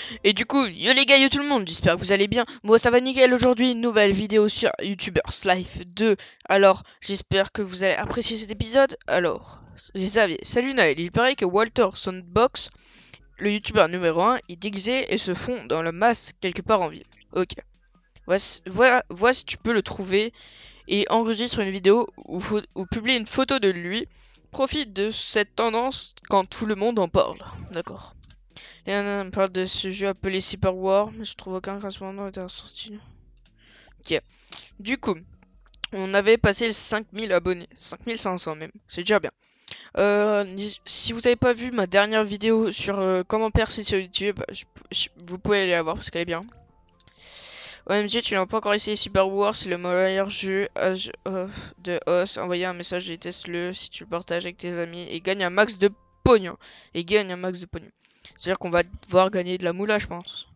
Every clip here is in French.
Et du coup, yo les gars, yo tout le monde, j'espère que vous allez bien. Moi ça va nickel aujourd'hui, une nouvelle vidéo sur YouTubers Life 2. Alors, j'espère que vous allez apprécier cet épisode. Alors, vous savez, salut Naël, il paraît que Walter Soundbox, le YouTuber numéro 1, est déguisé et se fond dans la masse quelque part en ville. Ok. Vois si tu peux le trouver et enregistre une vidéo ou publie une photo de lui. Profite de cette tendance quand tout le monde en parle. D'accord. Et on parle de ce jeu appelé Cyber War, mais je trouve aucun correspondant était sorti. Ok. Du coup, on avait passé les 5000 abonnés. 5500 même. C'est déjà bien. Si vous n'avez pas vu ma dernière vidéo sur comment percer sur YouTube, vous pouvez aller la voir parce qu'elle est bien. OMG, tu n'as pas encore essayé Cyber War, c'est le meilleur jeu de os. Envoyez un message et teste-le si tu le partages avec tes amis et gagne un max de pognon. C'est-à-dire qu'on va devoir gagner de la moula, je pense.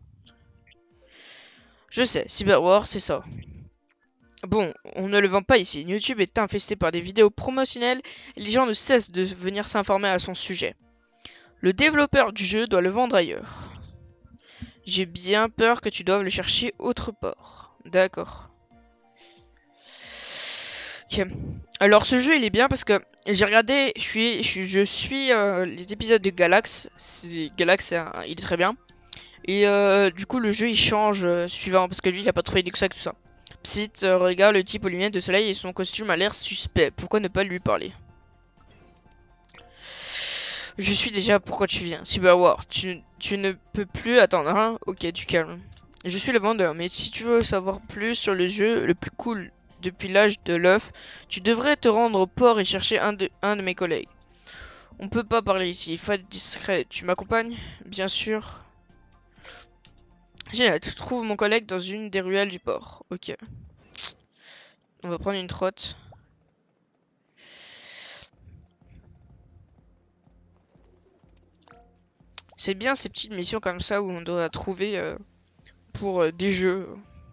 Je sais, Cyber War, c'est ça. Bon, on ne le vend pas ici. YouTube est infesté par des vidéos promotionnelles et les gens ne cessent de venir s'informer à son sujet. Le développeur du jeu doit le vendre ailleurs. J'ai bien peur que tu doives le chercher autre part. D'accord. Ok. Alors ce jeu il est bien parce que j'ai regardé, je suis les épisodes de Galax. Galax il est très bien. Et du coup le jeu il change suivant parce que lui il a pas trouvé que ça tout ça. Psst, regarde le type aux lunettes de soleil et son costume a l'air suspect. Pourquoi ne pas lui parler? Je suis déjà, pourquoi tu viens? Cyberwar, tu ne peux plus attendre, hein? Ok, tu calmes. Je suis le vendeur, mais si tu veux savoir plus sur le jeu le plus cool depuis l'âge de l'œuf, tu devrais te rendre au port et chercher un de mes collègues. On peut pas parler ici, il faut être discret. Tu m'accompagnes? Bien sûr. Génial, tu trouves mon collègue dans une des ruelles du port. Ok. On va prendre une trotte. C'est bien ces petites missions comme ça où on doit trouver pour des jeux.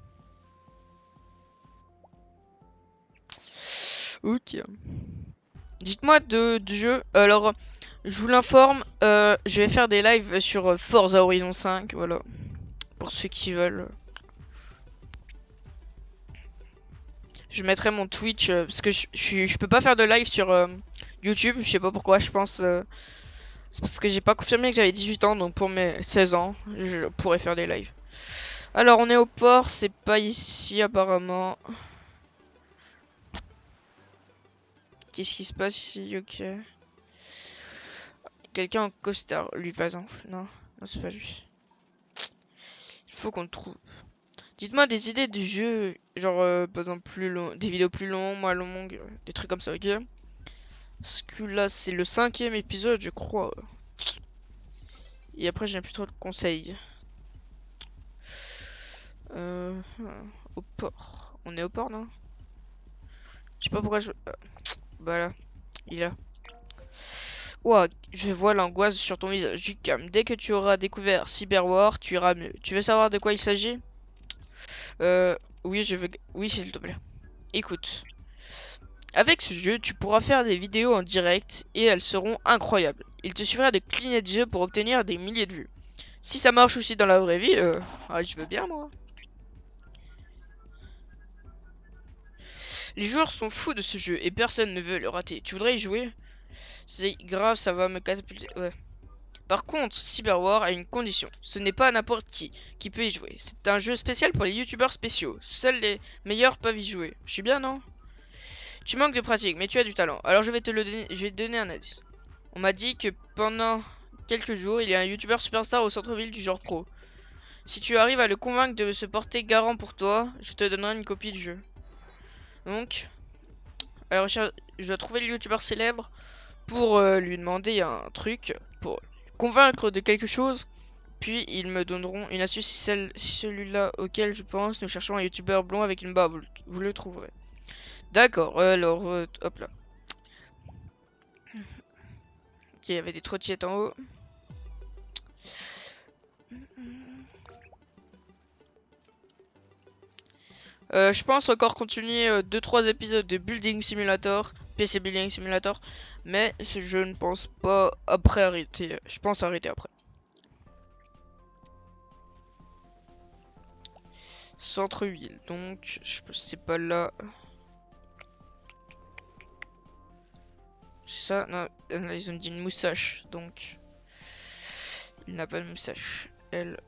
Ok. Dites-moi de jeux. Alors, je vous l'informe, je vais faire des lives sur Forza Horizon 5, voilà. Pour ceux qui veulent. Je mettrai mon Twitch, parce que je peux pas faire de live sur YouTube, je sais pas pourquoi, je pense... c'est parce que j'ai pas confirmé que j'avais 18 ans, donc pour mes 16 ans, je pourrais faire des lives. Alors, on est au port, c'est pas ici apparemment. Qu'est-ce qui se passe ici? Ok. Quelqu'un en costard, lui par exemple. Non, non c'est pas lui. Il faut qu'on le trouve. Dites-moi des idées de jeux, genre par exemple plus long, des vidéos plus longues, moins longues, des trucs comme ça, ok? Parce que là c'est le 5e épisode je crois. Et après j'ai plus trop de conseils. Euh, Au port. On est au port non? Je sais pas pourquoi je... voilà, il est là. Ouah, je vois l'angoisse sur ton visage du calme. Dès que tu auras découvert Cyberwar, tu iras mieux. Tu veux savoir de quoi il s'agit? Oui, je veux... Oui, s'il te plaît. Écoute. Avec ce jeu, tu pourras faire des vidéos en direct et elles seront incroyables. Il te suffira de cligner des yeux pour obtenir des milliers de vues. Si ça marche aussi dans la vraie vie, je veux bien moi. Les joueurs sont fous de ce jeu et personne ne veut le rater. Tu voudrais y jouer? C'est grave, ça va me catapulter. Ouais. Par contre, Cyberwar a une condition. Ce n'est pas n'importe qui peut y jouer. C'est un jeu spécial pour les youtubeurs spéciaux. Seuls les meilleurs peuvent y jouer. Je suis bien, non? Tu manques de pratique, mais tu as du talent. Alors je vais te donner un indice. On m'a dit que pendant quelques jours, il y a un youtubeur superstar au centre-ville du genre pro. Si tu arrives à le convaincre de se porter garant pour toi, je te donnerai une copie du jeu. Donc, alors je dois trouver le youtubeur célèbre pour lui demander un truc, pour convaincre de quelque chose. Puis ils me donneront une astuce si celui-là auquel je pense. Nous cherchons un youtubeur blond avec une barbe. Vous le trouverez. D'accord, alors hop là. Ok, il y avait des trottinettes en haut. Je pense encore continuer 2-3 épisodes de Building Simulator, PC Building Simulator, mais je ne pense pas après arrêter. Je pense arrêter après. Centre-ville. Donc, c'est pas là. Ça, non, ils ont dit une moustache. Donc, il n'a pas de moustache. Elle.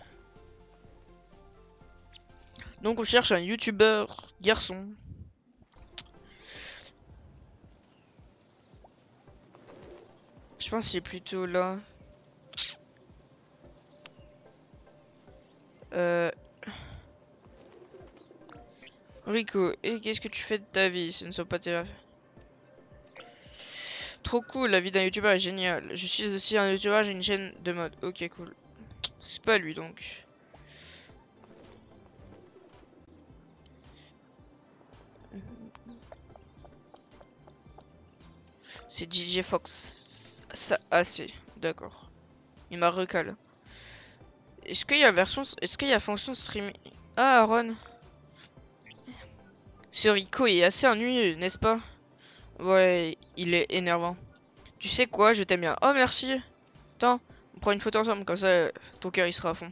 Donc, on cherche un youtubeur garçon. Je pense qu'il est plutôt là. Rico, et qu'est-ce que tu fais de ta vie? Ce ne sont pas tes rêves. Trop cool, la vie d'un youtubeur est géniale. Je suis aussi un youtubeur, j'ai une chaîne de mode. Ok, cool. C'est pas lui donc. C'est DJ Fox. Ça, c'est d'accord. Il m'a recalé. Est-ce qu'il y a version. Est-ce qu'il y a fonction streaming? Ah, Aaron. Ce Rico est assez ennuyeux, n'est-ce pas? Ouais, il est énervant. Tu sais quoi, je t'aime bien. Oh, merci. Attends, on prend une photo ensemble, comme ça, ton cœur il sera à fond.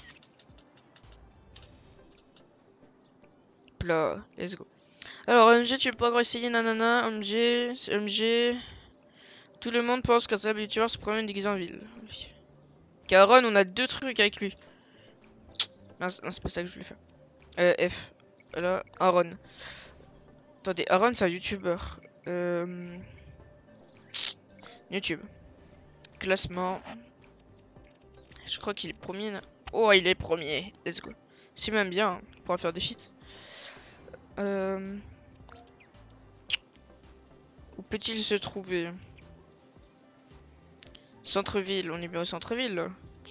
Là, let's go. Alors, MG, tu peux pas encore essayer, nanana. MG. Tout le monde pense qu'un célèbre youtubeur se promène déguisé en ville. Aaron, on a 2 trucs avec lui. Non, c'est pas ça que je voulais faire. F. Là, Aaron. Attendez, Aaron, c'est un youtubeur. YouTube. Classement. Je crois qu'il est premier. Là. Oh, il est premier. Let's go. C'est même bien. Hein. On pourra faire des feats. Où peut-il se trouver? Centre-ville. On est bien au centre-ville là.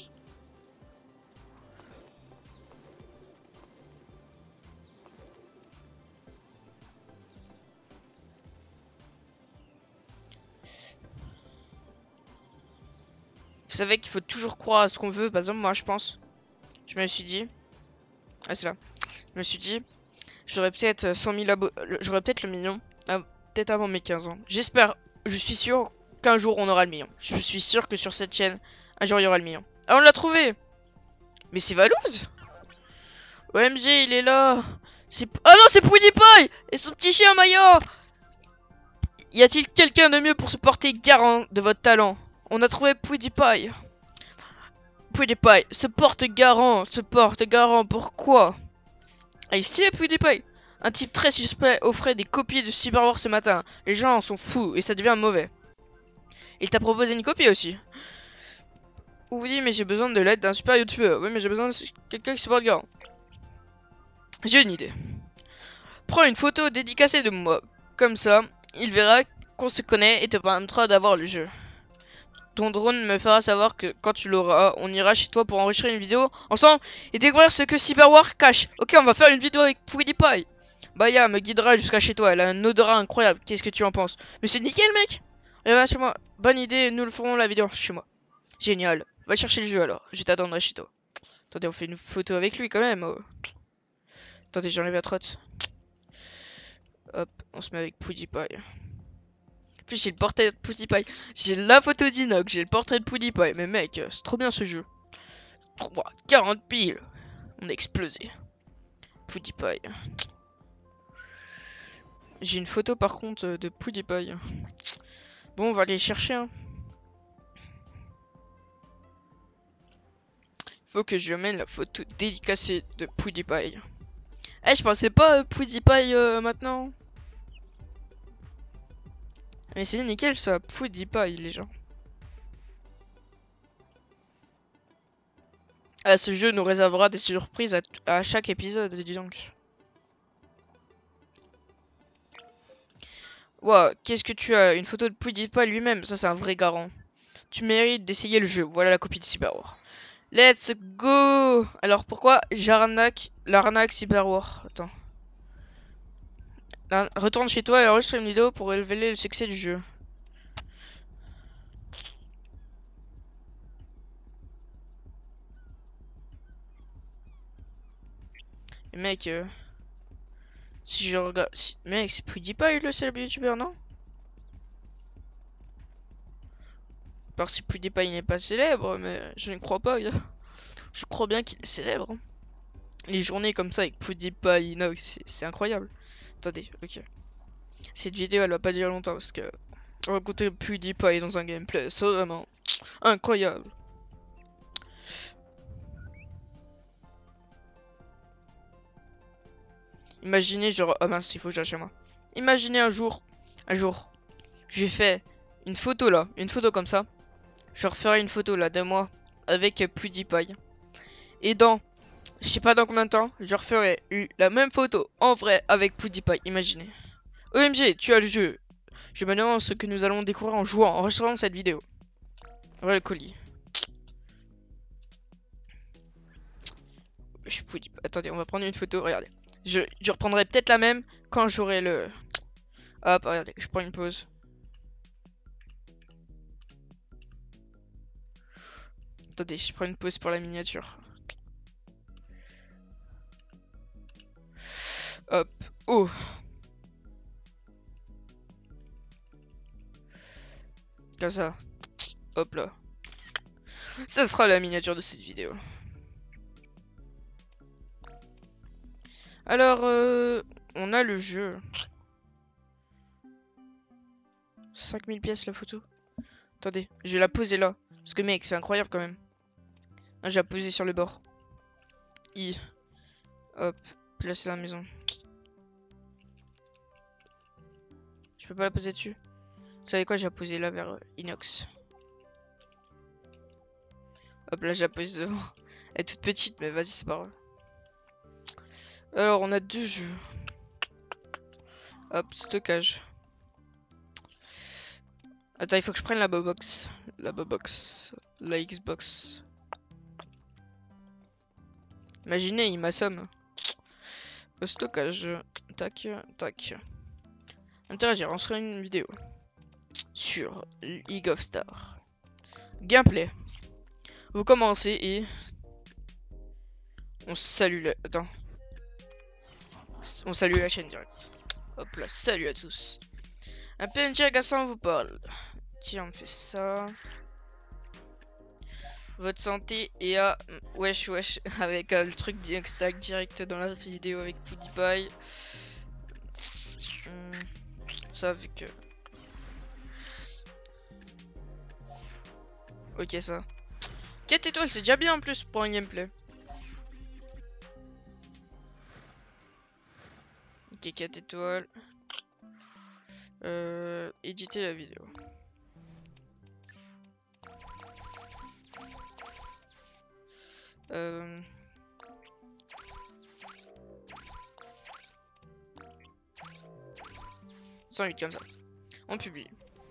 Vous savez qu'il faut toujours croire à ce qu'on veut. Par exemple, moi, je pense. Je me suis dit. Ah, c'est là. Je me suis dit. J'aurais peut-être 100 000 abonnés. J'aurais peut-être le million. Peut-être avant mes 15 ans. J'espère. Je suis sûr qu'un jour on aura le million. Je suis sûr que sur cette chaîne, un jour il y aura le million. Ah, on l'a trouvé! Mais c'est Valouz! OMG, il est là! Ah non, c'est PewDiePie! Et son petit chien Maya! Y a-t-il quelqu'un de mieux pour se porter garant de votre talent? On a trouvé PewDiePie. PewDiePie se porte garant. Pourquoi? Ah, il est stylé PewDiePie. Un type très suspect offrait des copies de Cyber War ce matin. Les gens en sont fous et ça devient mauvais. Il t'a proposé une copie aussi. Oui, mais j'ai besoin de l'aide d'un super youtubeur. Oui, mais j'ai besoin de quelqu'un qui se porte garant. J'ai une idée. Prends une photo dédicacée de moi. Comme ça, il verra qu'on se connaît et te permettra d'avoir le jeu. Ton drone me fera savoir que quand tu l'auras, on ira chez toi pour enregistrer une vidéo ensemble et découvrir ce que Cyberwar cache. Ok, on va faire une vidéo avec PewDiePie. Baya me guidera jusqu'à chez toi, elle a un odorat incroyable. Qu'est-ce que tu en penses? Mais c'est nickel, mec. Viens chez moi. Bonne idée, nous le ferons la vidéo chez moi. Génial. Va chercher le jeu alors, je t'attendrai chez toi. Attendez, on fait une photo avec lui quand même. Oh. Attendez, j'enlève la trotte. Hop, on se met avec PewDiePie. Puis j'ai le portrait de PewDiePie. J'ai la photo d'Inox, j'ai le portrait de PewDiePie. Mais mec, c'est trop bien ce jeu. 40 piles. On a explosé. PewDiePie. J'ai une photo par contre de PewDiePie. Bon, on va aller chercher. Hein. Faut que je mène la photo dédicacée de PewDiePie. Eh, je pensais pas PewDiePie maintenant. Mais c'est nickel ça, PewDiePie les gens. Ah, ce jeu nous réservera des surprises à chaque épisode, dis donc. Wow, qu'est-ce que tu as? Une photo de PewDiePie lui-même, ça c'est un vrai garant. Tu mérites d'essayer le jeu, voilà la copie de Cyberwar. Let's go! Alors pourquoi l'arnaque Cyberwar? Attends. Retourne chez toi et enregistre une vidéo pour révéler le succès du jeu. Et mec, si je regarde... Mec, c'est PewDiePie le célèbre youtubeur, non? Parce que PewDiePie n'est pas célèbre, mais je ne crois pas. Je crois bien qu'il est célèbre. Les journées comme ça avec PewDiePie, Inox, c'est incroyable. Attendez, ok. Cette vidéo elle va pas durer longtemps parce que rencontrer PewDiePie dans un gameplay, c'est vraiment incroyable. Imaginez genre, ah mince, il faut que j'aille chez moi. Imaginez un jour, j'ai fait une photo là, une photo comme ça. Je referai une photo là de moi avec PewDiePie. Et dans, je sais pas dans combien de temps, je referai la même photo en vrai avec PewDiePie. Imaginez. OMG, tu as le jeu. Je me demande ce que nous allons découvrir en jouant, en recevant cette vidéo. Voilà le colis. Je PewDiePie. Attendez, on va prendre une photo. Regardez. Je reprendrai peut-être la même quand j'aurai le. Hop, regardez, je prends une pause. Attendez, je prends une pause pour la miniature. Hop. Oh. Comme ça. Hop là. Ça sera la miniature de cette vidéo. Alors, on a le jeu. 5000 pièces la photo. Attendez, je vais la poser là. Parce que mec, c'est incroyable quand même. Ah, j'ai la poser sur le bord. I. Hop. Placer la maison. Je peux pas la poser dessus. Vous savez quoi, j'ai la poser là vers Inox. Hop là, j'ai la posé devant. Elle est toute petite, mais vas-y, c'est pas grave. Alors, on a deux jeux. Hop, stockage. Attends, il faut que je prenne la Bobox. La Bobox. La Xbox. Imaginez, il m'assomme. Au stockage. Tac, tac. Interagir, on se ferait une vidéo. Sur League of Stars. Gameplay. Vous commencez et... On salue la... Attends. On salue la chaîne directe. Hop là, salut à tous. Un PNG agaçant vous parle. Tiens, on fait ça. Votre santé est à... Wesh, wesh. Avec le truc d'Xtag direct dans la vidéo avec PewDiePie. Ça, vu que... Ok, ça. 4 étoiles, c'est déjà bien en plus pour un gameplay. Ok, 4 étoiles. Éditer la vidéo. Euh... 108 comme ça. On publie.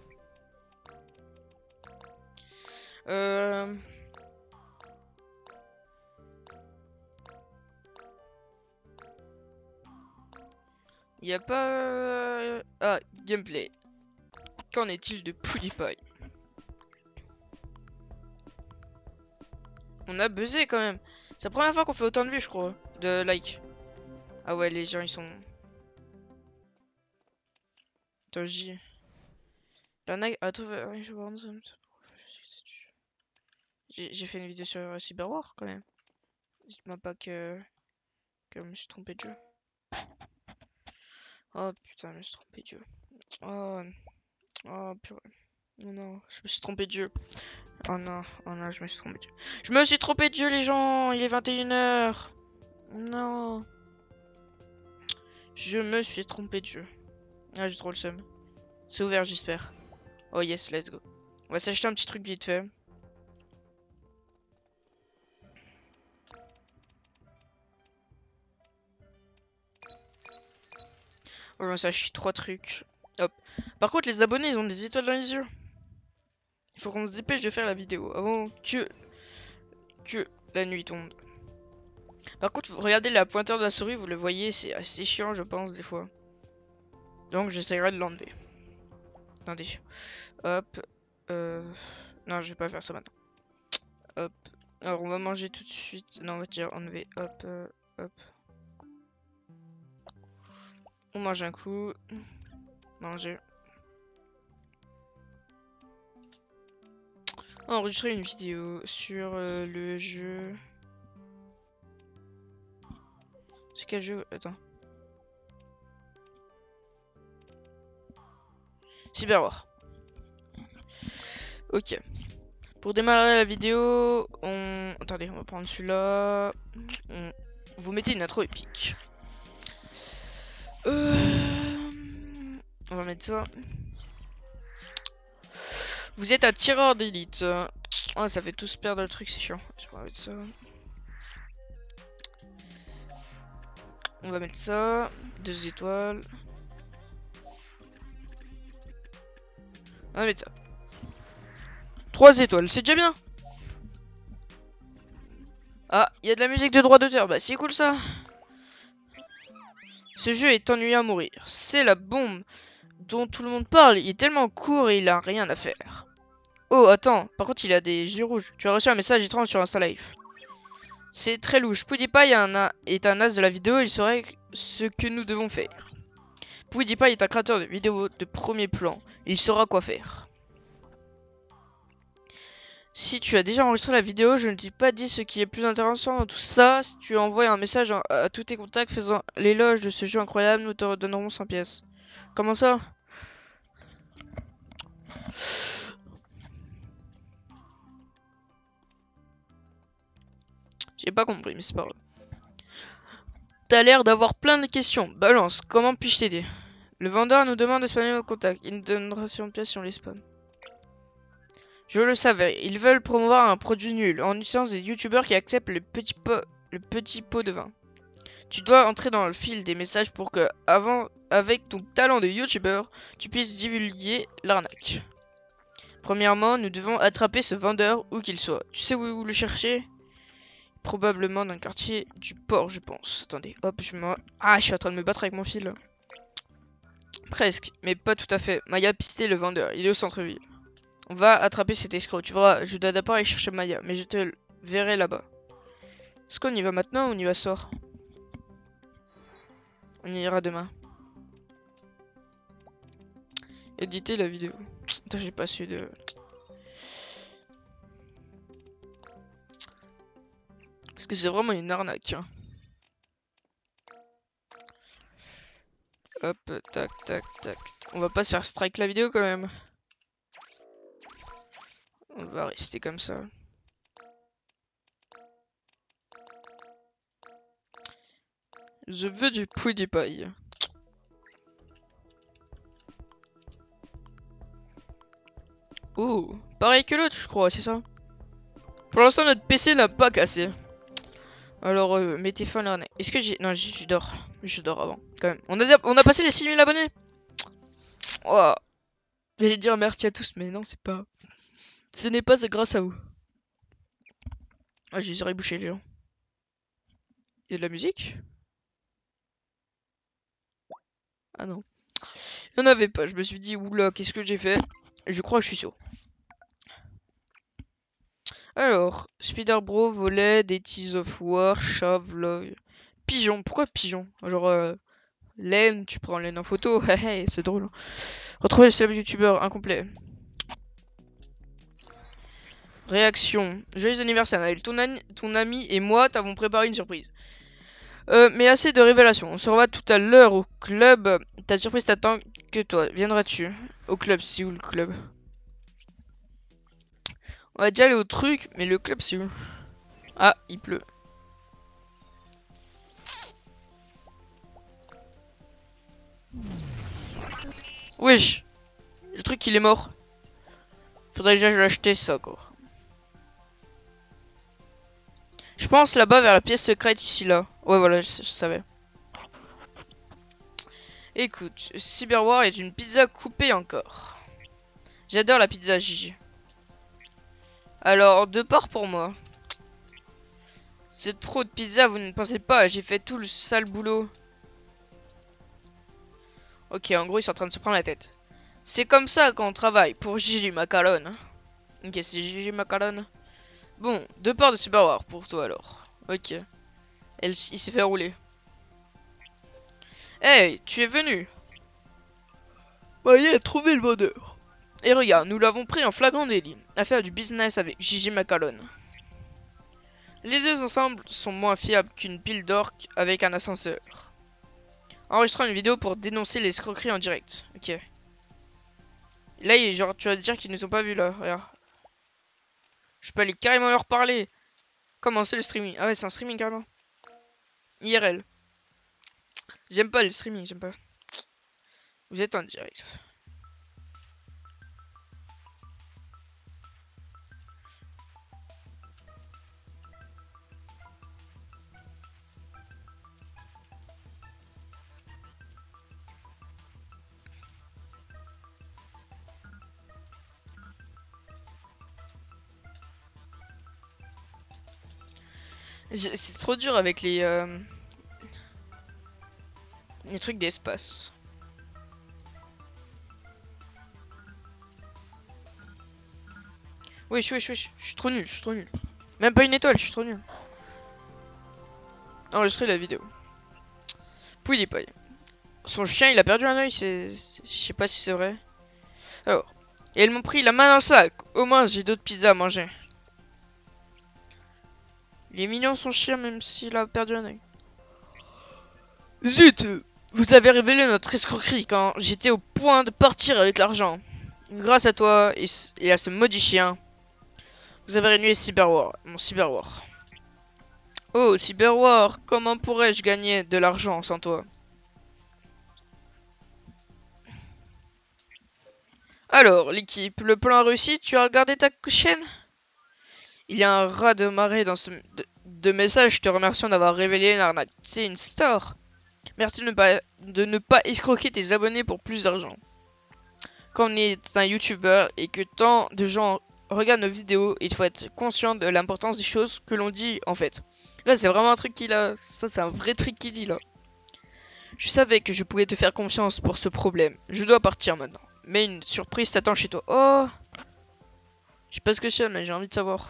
Il n'y a pas... Ah, gameplay. Qu'en est-il de PewDiePie? On a buzzé quand même. C'est la première fois qu'on fait autant de vues, je crois. De likes. Ah ouais, les gens, ils sont... Attends, j'y... J'ai fait une vidéo sur Cyberwar quand même. Dites-moi pas que je me suis trompé de jeu. Oh putain, je me suis trompé de jeu. Oh, oh purée. Oh non, je me suis trompé de jeu. Oh non, je me suis trompé de jeu. Je me suis trompé de jeu, les gens. Il est 21 h. Non. Je me suis trompé de jeu. Ah, j'ai trop le seum. C'est ouvert, j'espère. Oh yes, let's go. On va s'acheter un petit truc vite fait. On va s'acheter 3 trucs. Hop. Par contre, les abonnés, ils ont des étoiles dans les yeux. Il faut qu'on se dépêche de faire la vidéo avant que la nuit tombe. Par contre, regardez la pointeur de la souris, vous le voyez, c'est assez chiant, je pense, des fois. Donc, j'essaierai de l'enlever. Attendez. Hop. Non, je vais pas faire ça maintenant. Hop. Alors, on va manger tout de suite. Non, on va dire enlever. Hop. Hop. On mange un coup. Manger. Enregistrer une vidéo sur le jeu. C'est quel jeu? Attends. Cyberwar. Ok. Pour démarrer la vidéo, on... Attendez, on va prendre celui-là. Vous mettez une intro épique. On va mettre ça. Vous êtes un tireur d'élite. Oh, ça fait tous perdre le truc, c'est chiant. On va mettre ça. On va mettre ça. 2 étoiles. On va mettre ça. 3 étoiles, c'est déjà bien. Ah, il y a de la musique de droit d'auteur. Bah, c'est cool ça. Ce jeu est ennuyeux à mourir. C'est la bombe dont tout le monde parle. Il est tellement court et il a rien à faire. Oh, attends. Par contre, il a des yeux rouges. Tu as reçu un message étrange sur Insta Live. C'est très louche. PewDiePie est un as de la vidéo. Il saurait ce que nous devons faire. PewDiePie est un créateur de vidéos de premier plan. Il saura quoi faire. Si tu as déjà enregistré la vidéo, je ne t'ai pas dit ce qui est plus intéressant dans tout ça. Si tu envoies un message à tous tes contacts faisant l'éloge de ce jeu incroyable, nous te redonnerons 100 pièces. Comment ça? J'ai pas compris, mais c'est pas grave. T'as l'air d'avoir plein de questions. Balance, comment puis-je t'aider? Le vendeur nous demande de spammer nos contacts. Il nous donnera 100 pièces si on les spam. Je le savais, ils veulent promouvoir un produit nul en utilisant des youtubeurs qui acceptent le petit pot de vin. Tu dois entrer dans le fil des messages pour que, avec ton talent de youtubeur, tu puisses divulguer l'arnaque. Premièrement, nous devons attraper ce vendeur où qu'il soit. Tu sais où le chercher? Probablement dans le quartier du port, je pense. Attendez, hop, je suis en train de me battre avec mon fil. Presque, mais pas tout à fait. Maya a pisté le vendeur, il est au centre-ville. On va attraper cet escroc. Tu verras, je dois d'abord aller chercher Maya, mais je te verrai là-bas. Est-ce qu'on y va maintenant ou on y va ce soir? On y ira demain. Éditer la vidéo. Attends, j'ai pas su de... Parce que c'est vraiment une arnaque. Hein. Hop, tac, tac, tac. On va pas se faire strike la vidéo quand même. On va rester comme ça. Je veux du PewDiePie. Oh, pareil que l'autre, je crois, c'est ça. Pour l'instant, notre PC n'a pas cassé. Alors, mettez fin à l'arnaque. Est-ce que j'ai... Non, je dors. Je dors avant, quand même. On a passé les 6000 abonnés. Oh. J'allais dire merci à tous, mais non, c'est pas... Ce n'est pas grâce à vous. Ah, je les aurais bouchés, les gens. Il y a de la musique? Ah non. Il n'y en avait pas. Je me suis dit, oula, qu'est-ce que j'ai fait? Je crois que je suis sûr. Alors, Spider Bro, volet, Days of War, chat, vlog. Pigeon, pourquoi pigeon? Genre, laine, tu prends laine en photo, c'est drôle. Retrouver le célèbre youtubeur incomplet. Réaction. Joyeux anniversaire Naël. Ton ami et moi t'avons préparé une surprise. Mais assez de révélations. On se revoit tout à l'heure au club. Ta surprise t'attend que toi. Viendras-tu? Au club, c'est où le club? On va déjà aller au truc, mais le club c'est où? Ah, il pleut. Wesh. Le truc il est mort. Faudrait déjà l'acheter ça quoi. Je pense là-bas vers la pièce secrète ici là. Ouais voilà, je savais. Écoute, Cyberwar est une pizza coupée encore. J'adore la pizza Gigi. Alors, 2 parts pour moi. C'est trop de pizza, vous ne pensez pas? J'ai fait tout le sale boulot. Ok, en gros, ils sont en train de se prendre la tête. C'est comme ça quand on travaille pour Gigi Macaron. Ok, c'est Gigi Macaron. Bon, 2 parts de Cyberwar pour toi alors. Ok. Il s'est fait rouler. Hey, tu es venu? Voyez, trouvé le vendeur. Et regarde, nous l'avons pris en flagrant délit. À faire du business avec Gigi Macaron. Les deux ensemble sont moins fiables qu'une pile d'orques avec un ascenseur. Enregistrant une vidéo pour dénoncer les escroqueries en direct. Ok. Là, genre, tu vas te dire qu'ils nous ont pas vus là. Regarde. Je peux aller carrément leur parler. Comment c'est le streaming? Ah ouais, c'est un streaming carrément. IRL. J'aime pas le streaming, j'aime pas. Vous êtes en direct. C'est trop dur avec les trucs d'espace. Oui, je suis trop nul, je suis trop nul. Même pas une étoile, je suis trop nul. Enregistrer la vidéo. PewDiePie. Son chien, il a perdu un œil, je sais pas si c'est vrai. Alors. Et elles m'ont pris la main dans le sac. Au moins, j'ai d'autres pizzas à manger. Il est mignon son chien, même s'il a perdu un œil. Zut! Vous avez révélé notre escroquerie quand j'étais au point de partir avec l'argent. Grâce à toi et à ce maudit chien, vous avez réuni Cyberwar, mon Cyberwar. Oh, Cyberwar, comment pourrais-je gagner de l'argent sans toi? Alors, l'équipe, le plan a réussi, tu as regardé ta chaîne? Il y a un raz de marée dans de messages te remerciant d'avoir révélé l'arnaque. C'est une star. Merci de ne pas escroquer tes abonnés pour plus d'argent. Quand on est un youtubeur et que tant de gens regardent nos vidéos, il faut être conscient de l'importance des choses que l'on dit en fait. Là, c'est vraiment un truc qu'il a. Ça, c'est un vrai truc qu'il dit là. Je savais que je pouvais te faire confiance pour ce problème. Je dois partir maintenant. Mais une surprise t'attend chez toi. Oh! Je sais pas ce que c'est, mais j'ai envie de savoir.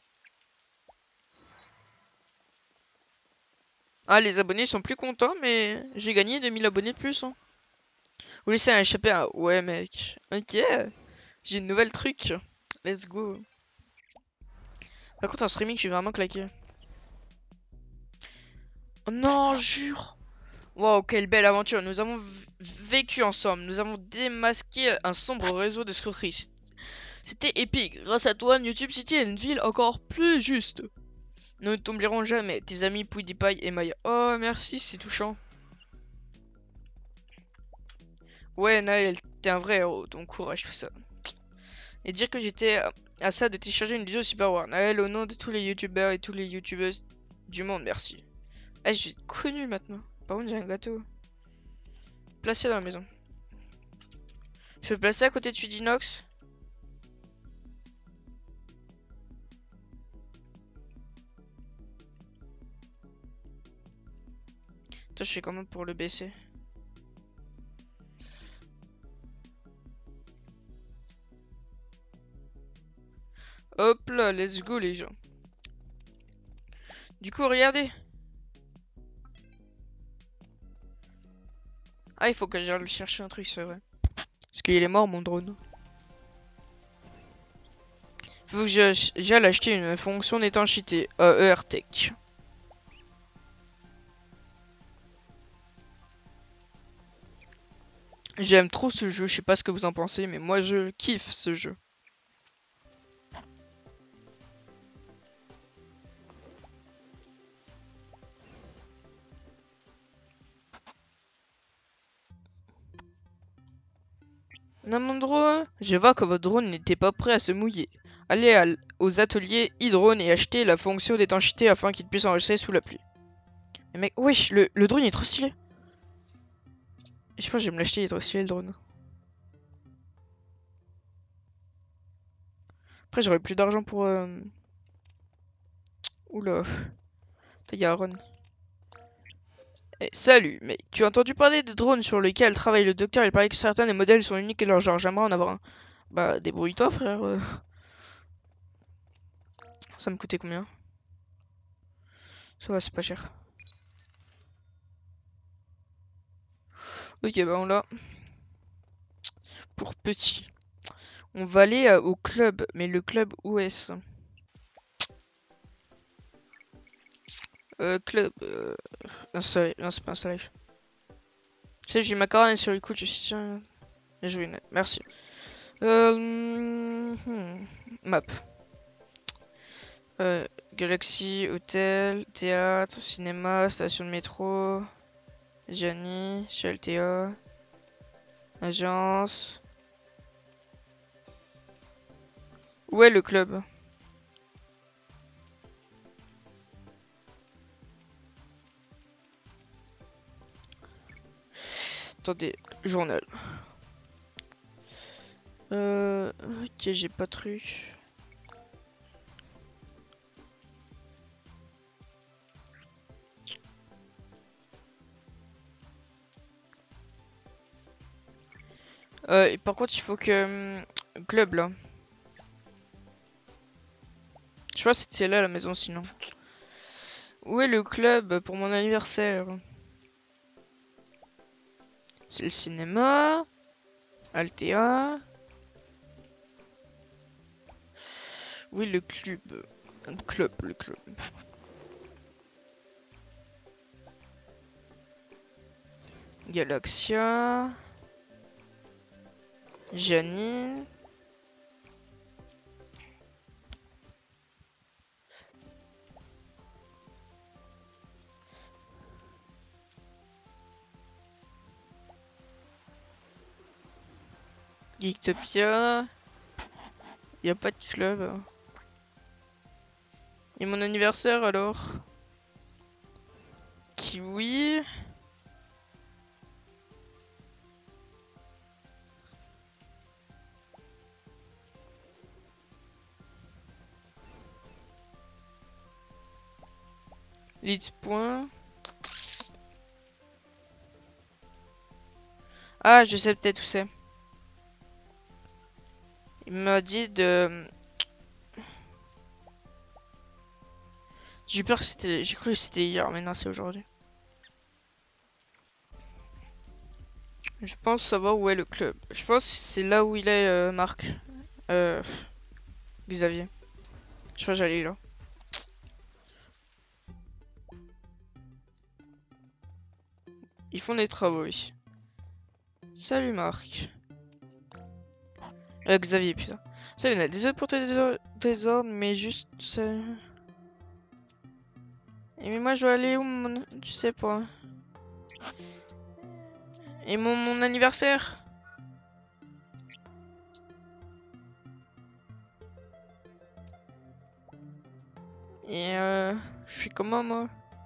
Ah, les abonnés sont plus contents, mais j'ai gagné 2000 abonnés de plus. Hein. Vous laissez échapper à... Ouais, mec. Ok. J'ai une nouvelle truc. Let's go. Par contre, en streaming, je suis vraiment claqué. Oh non, jure. Wow, quelle belle aventure. Nous avons vécu ensemble. Nous avons démasqué un sombre réseau d'escroquerie. C'était épique. Grâce à toi, YouTube City est une ville encore plus juste. Nous ne t'oublierons jamais. Tes amis PewDiePie et Maya. Oh, merci, c'est touchant. Ouais, Naël, t'es un vrai héros. Ton courage, tout ça. Et dire que j'étais à ça de télécharger une vidéo Super War. Naël, au nom de tous les youtubeurs et tous les youtubeuses du monde, merci. Ah, je suis connu maintenant. Par contre, j'ai un gâteau. Placé dans la maison. Je peux le placer à côté de Sudinox. Attends, je fais comment pour le baisser? Hop là, let's go les gens. Du coup, regardez. Ah, il faut que j'aille chercher un truc, c'est vrai. Parce qu'il est mort, mon drone. Faut que j'aille acheter une fonction d'étanchéité. ERTech. J'aime trop ce jeu, je sais pas ce que vous en pensez, mais moi je kiffe ce jeu. Non, mon drone, je vois que votre drone n'était pas prêt à se mouiller. Allez aux ateliers e-drone et achetez la fonction d'étanchéité afin qu'il puisse enregistrer sous la pluie. Mais mec, wesh, le drone il est trop stylé. Je pense que je vais me l'acheter, il est trop stylé le drone. Après, j'aurai plus d'argent pour. Oula. Il y a Aaron. Eh, salut, mec. Tu as entendu parler des drones sur lesquels travaille le docteur? Il paraît que certains des modèles sont uniques et leur genre. J'aimerais en avoir un. Bah, débrouille-toi, frère. Ça me coûtait combien? Ça va, c'est pas cher. Ok, bah on l'a. Pour petit. On va aller au club. Mais le club où est-ce? Club. Installé. Non, c'est pas installé. Tu sais, j'ai ma carotte sur le coup, je suis tiens. Bien joué, Nat. Merci. Map. Galaxy, hôtel, théâtre, cinéma, station de métro, Gianni, Chaltea, agence. Où est le club? Attendez, journal. Ok, j'ai pas de truc. Et par contre, il faut que... club, là. Je sais pas si c'était là, à la maison, sinon. Où est le club pour mon anniversaire? C'est le cinéma. Altea. Oui, le club. Le club. Galaxia. Janine. Geektopia. Y a pas de club. Et mon anniversaire alors? Kiwi. Leeds point. Ah, je sais peut-être où c'est. Il m'a dit de... J'ai peur que c'était... J'ai cru que c'était hier, mais non, c'est aujourd'hui. Je pense savoir où est le club. Je pense que c'est là où il est, Marc. Euh... Xavier. Je crois que j'allais là. Ils font des travaux, oui. Salut, Marc. Xavier, putain. Salut, Nat. Désolé pour tes désordres, mais juste... Et mais moi, je dois aller où, mon... Je sais pas. Et mon anniversaire? Et je suis comment, moi?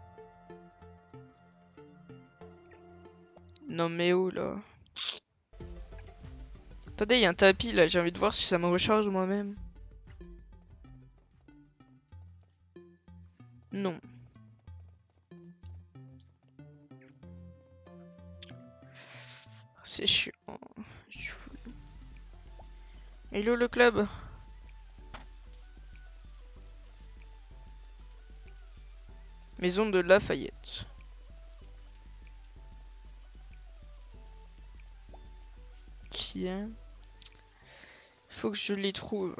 Non, mais où, là? Attendez, il y a un tapis, là. J'ai envie de voir si ça me recharge moi-même. Non. C'est chiant. Hello, le club. Maison de Lafayette. Tiens. Faut que je les trouve.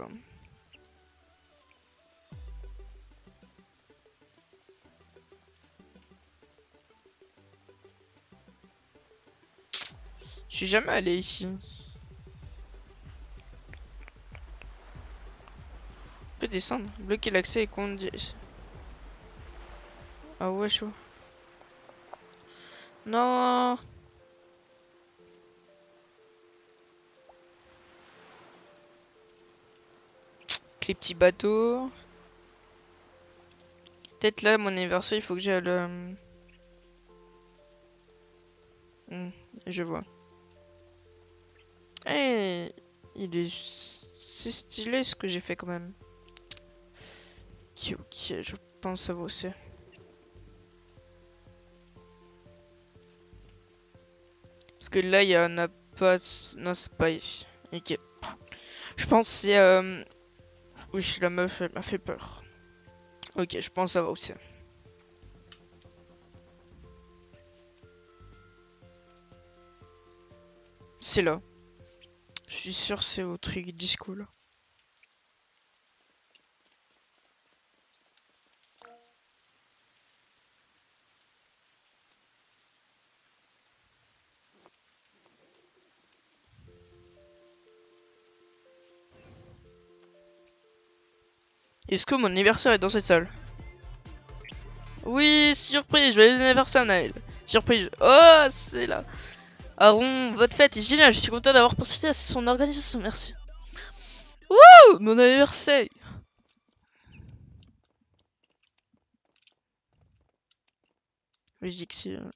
Je suis jamais allé ici. On peut descendre. Bloquer l'accès et conduire. Ah ouais, chaud. Non. Les petits bateaux. Peut-être là, mon anniversaire, il faut que j'aille le... je vois. Eh, il est... C'est stylé ce que j'ai fait quand même. Ok, je pense à bosser. Parce que là, il y en a pas... Non, c'est pas ici. Ok. Je pense que c'est... Oui, la meuf, elle m'a fait peur. Ok, je pense savoir où c'est. C'est là. Je suis sûr c'est au truc disco là. Est-ce que mon anniversaire est dans cette salle? Oui, surprise, joyeux anniversaire Naël. Surprise. Oh, c'est là. Aaron, votre fête est géniale, je suis content d'avoir participé à son organisation, merci. Wouh, mon anniversaire. Je dis que c'est...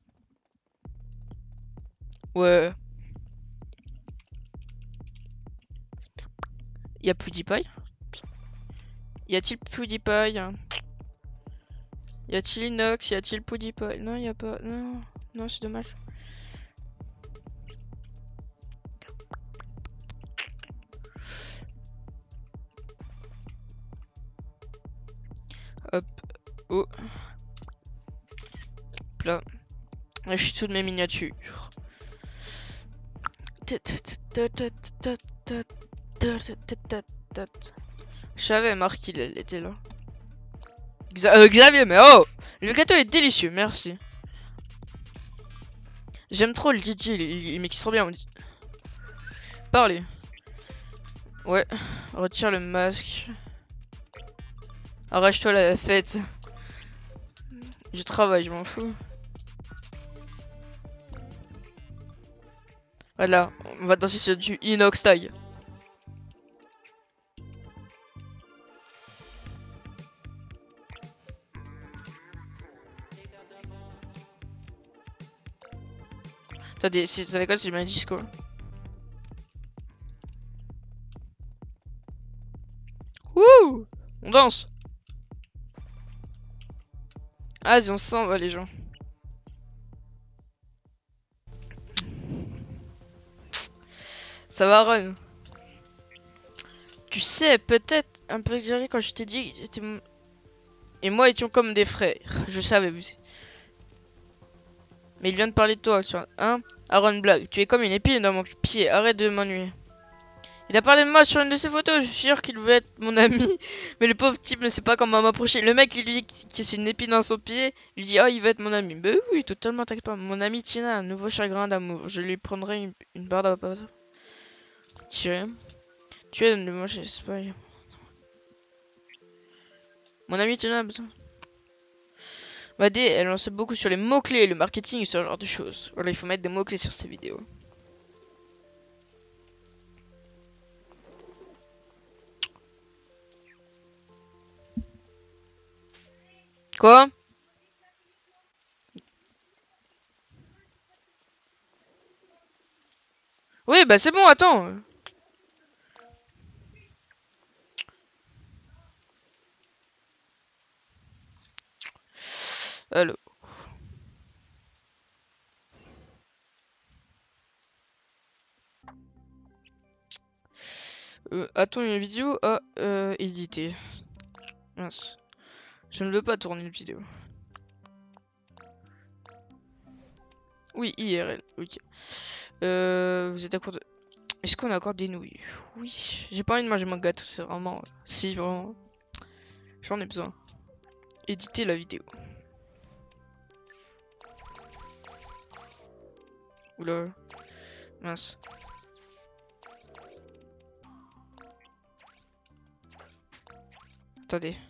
Ouais. Y'a PewDiePie? Y a-t-il PewDiePie? Y a-t-il Inox? Y a-t-il PewDiePie? Non, y a pas. Non, non, c'est dommage. Hop. Oh. Là. Je suis tout de mes miniatures. Je savais, Marc, il était là. Xavier, mais oh! Le gâteau est délicieux, merci. J'aime trop le DJ, il mixe trop bien, on dit. Parlez. Ouais, retire le masque. Arrache-toi la fête. Je travaille, je m'en fous. Voilà, on va danser sur du inox taille. Attendez, ça fait quoi si je mets un disco? Wouh! On danse! Ah, vas-y, on s'en va, les gens. Ça va, Run. Tu sais, peut-être un peu exagéré quand je t'ai dit que j'étais et moi étions comme des frères. Je savais, vous. Mais il vient de parler de toi, hein? Aaron Black, tu es comme une épine dans mon pied, arrête de m'ennuyer. Il a parlé de moi sur une de ses photos, je suis sûr qu'il veut être mon ami. Mais le pauvre type ne sait pas comment m'approcher. Le mec, il lui dit que c'est une épine dans son pied. Il lui dit, oh, il veut être mon ami. Mais oui, totalement, t'inquiète pas. Mon ami Tina a un nouveau chagrin d'amour. Je lui prendrai une barre d'abord. Tu es de moi, je sais pas. Mon ami Tina a besoin. Madé, elle en sait beaucoup sur les mots-clés, le marketing et ce genre de choses. Voilà, il faut mettre des mots-clés sur ces vidéos. Quoi? Oui, bah c'est bon, attends. Allô. A-t-on une vidéo à éditer? Mince. Je ne veux pas tourner une vidéo. Oui, IRL, ok. Vous êtes à court de... Est-ce qu'on a encore des nouilles? Oui. J'ai pas envie de manger mon gâteau, c'est vraiment... Si, vraiment. J'en ai besoin. Éditer la vidéo. Oula. Mince. Attendez.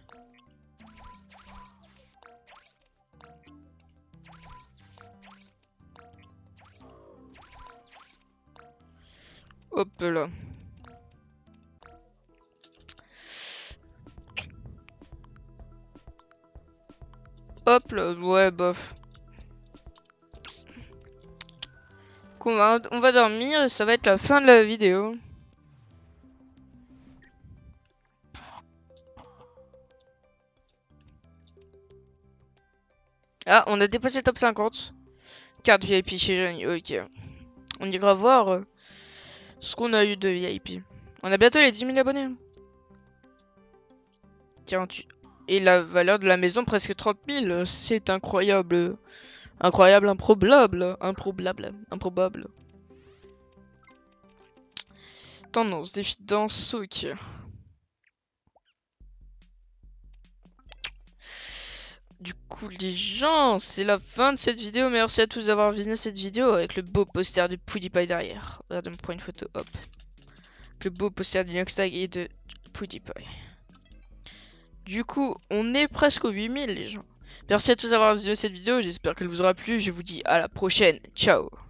Hop là. Hop là, ouais, bof. On va dormir et ça va être la fin de la vidéo. Ah, on a dépassé le top 50. Carte VIP chez Johnny, ok. On ira voir ce qu'on a eu de VIP. On a bientôt les 10 000 abonnés. 48. Et la valeur de la maison, presque 30 000. C'est incroyable. Incroyable, improbable. Improbable. Tendance, défi de danse, ok. Du coup, les gens, c'est la fin de cette vidéo. Merci à tous d'avoir visionné cette vidéo avec le beau poster de PewDiePie derrière. Regardez, on prend une photo, hop. Le beau poster d'Inoxtag et de PewDiePie. Du coup, on est presque aux 8000 les gens. Merci à tous d'avoir visionné cette vidéo, j'espère qu'elle vous aura plu. Je vous dis à la prochaine. Ciao.